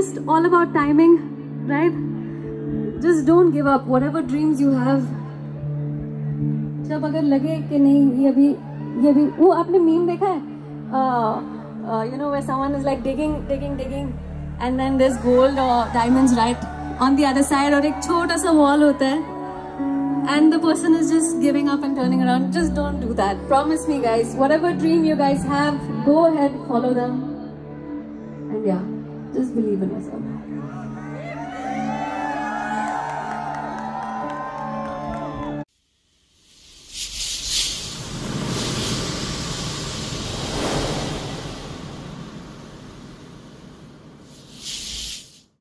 just all about timing, right? Just don't give up. Whatever dreams you have. जब अगर लगे कि नहीं ये भी वो आपने मीम देखा है? You know where someone is like digging, and then there's gold or diamonds right on the other side, और एक छोटा सा wall होता है, and the person is just giving up and turning around. Just don't do that. Promise me, guys. Whatever dream you guys have, go ahead, follow them, and yeah, just believe in yourself.